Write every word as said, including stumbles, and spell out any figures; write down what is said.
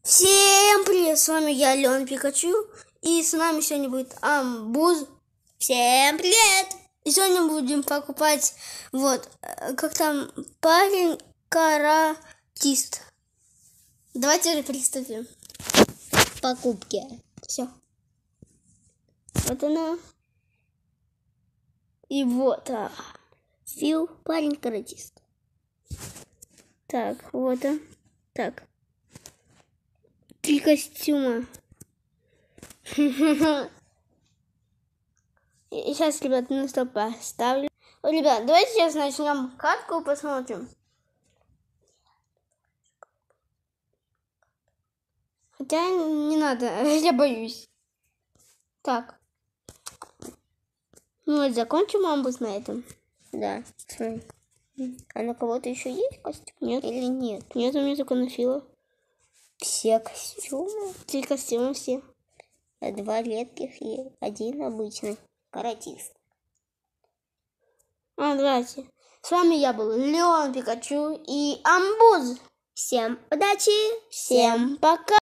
Всем привет, с вами я, Леон Пикачу, и с нами сегодня будет Амбуз. Всем привет! И сегодня будем покупать, вот, как там, парень каратист. Давайте же приступим к покупке. Все. Вот она. И вот, а, Фил, парень каратист. Так, вот он. Так. Три костюма. Сейчас, ребят, на стоп поставлю. Вот, ребят, давайте сейчас начнем катку, посмотрим. Хотя не надо, я боюсь. Так. Ну вот, закончим амбус на этом. Да, смотри. А на кого-то еще есть костюм? Нет или нет? Нет, у меня только на Фила. Все костюмы? Три костюма все. Два редких и один обычный каратист. А, давайте. С вами я был Леон Пикачу и Амбуз. Всем удачи, всем пока.